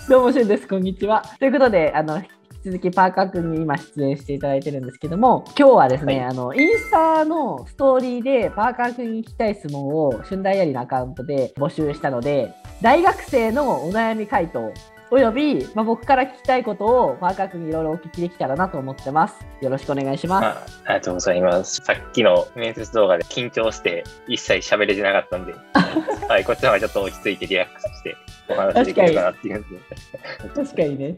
どうもしゅんです。こんにちは。ということで、引き続きパーカー君に今出演していただいてるんですけども、今日はですね、 はインスタのストーリーでパーカー君に聞きたい質問を春大ありのアカウントで募集したので、大学生のお悩み回答および、僕から聞きたいことをパーカー君にいろいろお聞きできたらなと思ってます。よろしくお願いします。 ありがとうございます。さっきの面接動画で緊張して一切喋れてなかったんで、はい、こっちの方がちょっと落ち着いてリラックスしてお話できるかなっていう感じで。 確かにね。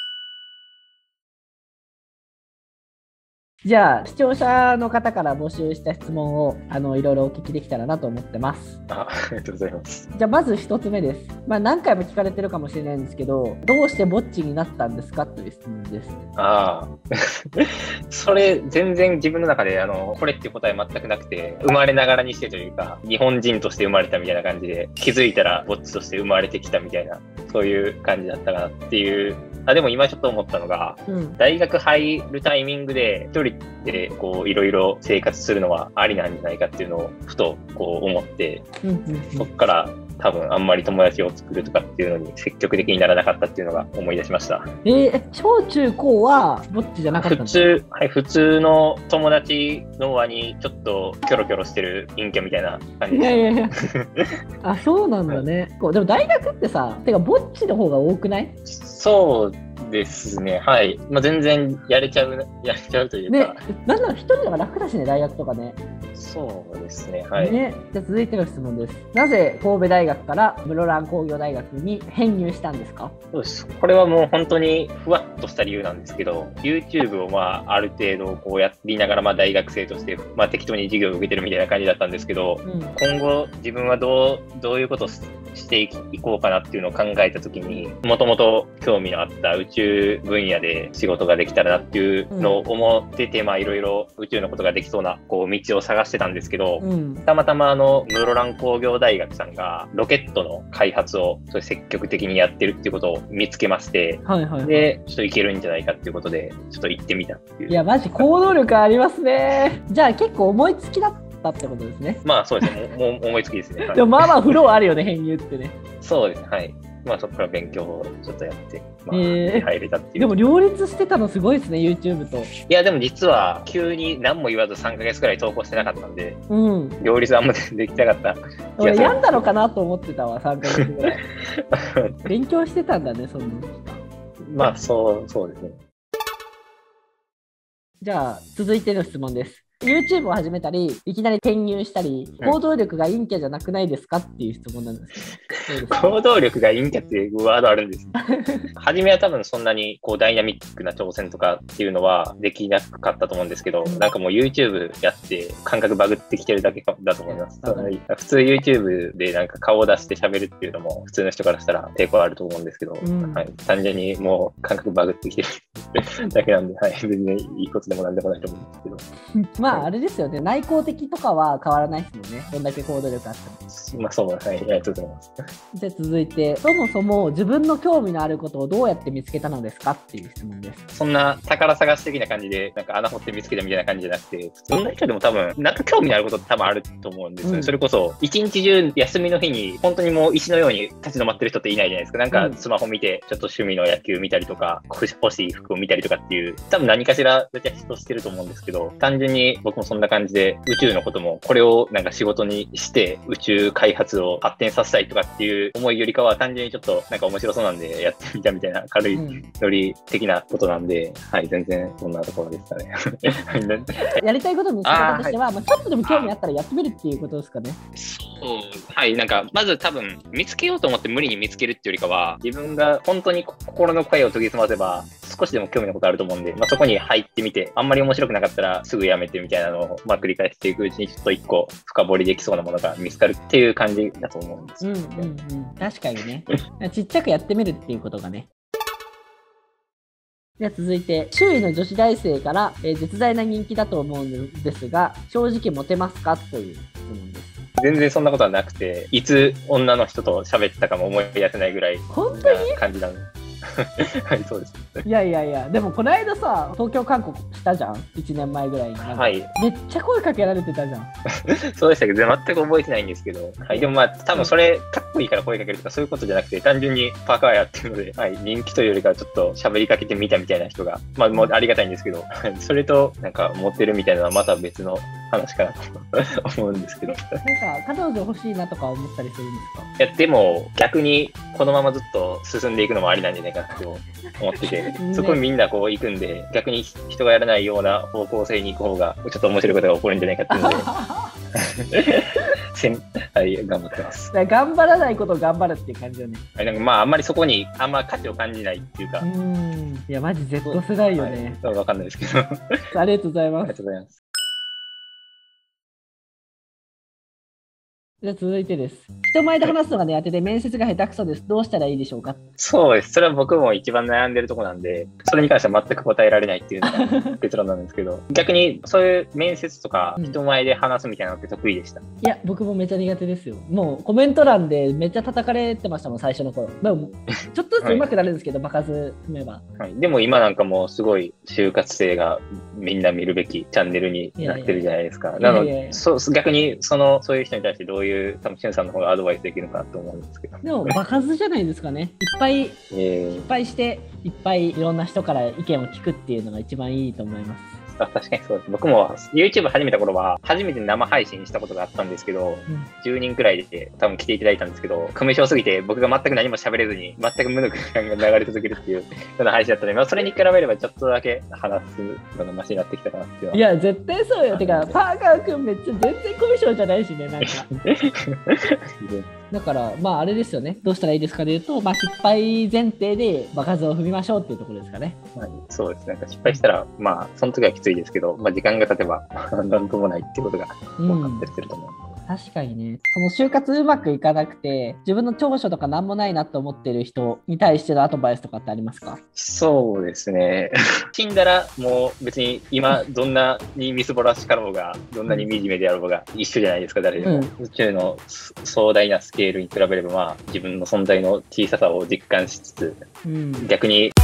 じゃあ、視聴者の方から募集した質問をいろいろお聞きできたらなと思ってます。 ありがとうございます。 じゃあ、まず1つ目です。何回も聞かれてるかもしれないんですけど、どうしてぼっちになったんですかという質問です。 それ全然自分の中でこれっていう答え全くなくて、生まれながらにしてというか、日本人として生まれたみたいな感じで、気づいたらぼっちとして生まれてきたみたいな、そういう感じだったかなっていう。でも今ちょっと思ったのが、大学入るタイミングで一人でこういろいろ生活するのはありなんじゃないかっていうのをふとこう思って、そこから多分あんまり友達を作るとかっていうのに積極的にならなかったっていうのが思い出しました。 小中高はぼっちじゃなかったんですか？ 普通の友達の輪にちょっとキョロキョロしてる陰キャみたいな感じです。あ、そうなんだね。でも大学ってさ、てかぼっちの方が多くない？ そうですね、はい。全然やれちゃうというか。 ね、なんなら一人の方が楽だしね、大学とかね。 そうですね、はい。 じゃあ続いての質問です。なぜ神戸大学から室蘭工業大学に編入したんですか？ そうです。これはもう本当にふわっとした理由なんですけど、YouTube をある程度こうやりながら大学生として適当に授業を受けてるみたいな感じだったんですけど、今後自分はどういうことをしていこうかなっていうのを考えたときに、もともと興味のあった宇宙分野で仕事ができたらなっていうのを思ってて、いろいろ宇宙のことができそうなこう道を探してたんですけど、たまたま室蘭工業大学さんがロケットの開発を積極的にやってるっていうことを見つけまして、で、ちょっといけるんじゃないかっていうことで、ちょっと行ってみたっていう。 いや、マジ行動力ありますね。じゃあ結構思いつきだったってことですね。 そうですね。もう思いつきですね。 でもフローあるよね、編入ってね。 そうですね。はい。そこから勉強をちょっとやって、入れたっていう。 でも両立してたのすごいですね、YouTube と。 いや、でも実は急に何も言わず3ヶ月くらい投稿してなかったんで、両立あんまできなかった。 俺病んだのかなと思ってたわ、3ヶ月ぐらい。勉強してたんだね、その期間。そうですね。 じゃあ、続いての質問です。YouTube を始めたり、いきなり転入したり、行動力が陰キャじゃなくないですかっていう質問なんですけど。 行動力が陰キャっていうワードあるんです。初めは多分そんなにこうダイナミックな挑戦とかっていうのはできなかったと思うんですけど、なんかもう YouTube やって感覚バグってきてるだけだと思います。普通 YouTube でなんか顔を出して喋るっていうのも普通の人からしたら抵抗あると思うんですけど、単純にもう感覚バグってきてるだけなんで、全然いいことでもなんでもないと思うんですけど。 あれですよね、内向的とかは変わらないですもんね、どんだけ行動力あっても。 そう、ありがとうございます。 じゃあ続いて、そもそも自分の興味のあることをどうやって見つけたのですかっていう質問です。 そんな宝探し的な感じで、なんか穴掘って見つけたみたいな感じじゃなくて、普通の人でも多分、なんか興味のあることって多分あると思うんですよね。それこそ、一日中休みの日に、本当にもう石のように立ち止まってる人っていないじゃないですか。なんかスマホ見て、ちょっと趣味の野球見たりとか、欲しい服を見たりとかっていう、多分何かしら絶対人してると思うんですけど、単純に僕もそんな感じで、宇宙のこともこれをなんか仕事にして宇宙開発を発展させたいとかっていう思いよりかは単純にちょっとなんか面白そうなんでやってみたみたいな軽いノリ的なことなんで、全然そんなところでしたね。 やりたいことの見つけ方としては、ちょっとでも興味あったらやってみるっていうことですかね。 なんかまず多分見つけようと思って無理に見つけるっていうよりかは、自分が本当に心の声を研ぎ澄ませば少しでも興味のことあると思うんで、そこに入ってみて、あんまり面白くなかったらすぐやめてみたいなのを繰り返していくうちにちょっと一個深掘りできそうなものが見つかるっていう感じだと思うんですよね。 確かにね。ちっちゃくやってみるっていうことがね。では続いて、周囲の女子大生から、絶大な人気だと思うんですが、正直モテますかという質問です。 全然そんなことはなくて、いつ女の人と喋ったかも思い出せないぐらいな感じなので。はい、そうです。 いやいやいや、でもこの間さ、東京韓国したじゃん、1年前ぐらいに。 はい。 めっちゃ声かけられてたじゃん。 そうでしたけど、全く覚えてないんですけど、はい、でもまあ、多分それ、かっこいいから声かけるとかそういうことじゃなくて、単純にパーカーやってるので、はい、人気というよりかはちょっと喋りかけてみたみたいな人が、まあ、もうありがたいんですけど、それと、なんか、モテるみたいなのはまた別の話かなと思うんですけど。なんか、 彼女欲しいなとか思ったりするんですか？ いや、でも、逆に、このままずっと進んでいくのもありなんじゃないかなと思ってて、そこにみんなこう行くんで、逆に人がやらないような方向性に行く方が、ちょっと面白いことが起こるんじゃないかっていうので、はい、頑張ってます。 頑張らないことを頑張るっていう感じよね。 なんかまあ、あんまりそこにあんま価値を感じないっていうか。 いや、マジ Z 世代よね。 わかんないですけど。 ありがとうございます。 ありがとうございます。 じゃあ続いてです。人前で話すのが苦手で面接が下手くそです。どうしたらいいでしょうか？ そうです。それは僕も一番悩んでるところなんで、それに関しては全く答えられないっていうのが結論なんですけど、逆にそういう面接とか人前で話すみたいなのって得意でした？ いや、僕もめっちゃ苦手ですよ。もうコメント欄でめっちゃ叩かれてましたもん、最初の頃。でもちょっとずつ上手くなるんですけど、場数踏めば。 はい。でも今なんかもうすごい就活生がみんな見るべきチャンネルになってるじゃないですか。なので、逆にそういう人に対してどういう、多分しゅんさんの方がアドバイスできるかなと思うんですけど。 でも場数じゃないですかね。いっぱい失敗して、いっぱいいろんな人から意見を聞くっていうのが一番いいと思います。 確かにそうです。僕も YouTube 始めた頃は初めて生配信したことがあったんですけど、10人くらいで多分来ていただいたんですけど、組小すぎて僕が全く何も喋れずに全く無の空間が流れ続けるっていうような配信だったので、まあ、それに比べればちょっとだけ話すのがマシになってきたかなっていう。 いや絶対そうよ。てかパーカー君めっちゃ全然コミュ障じゃないしね、なんかだからまああれですよね、どうしたらいいですかでいうと、まあ、失敗前提で場数を踏みましょうっていうところですかね。 はい、そうですね。なんか失敗したらまあその時はきついですけど、まあ、時間が経てばなんともないっていうことが分かってると思う。 確かにね、その就活うまくいかなくて自分の長所とか何もないなと思ってる人に対してのアドバイスとかってありますか？そうですね。死んだらもう別に今どんなにみすぼらしかろうがどんなに惨めであろうが一緒じゃないですか、誰でも。宇宙の壮大なスケールに比べれば、まあ、自分の存在の小ささを実感しつつ、逆に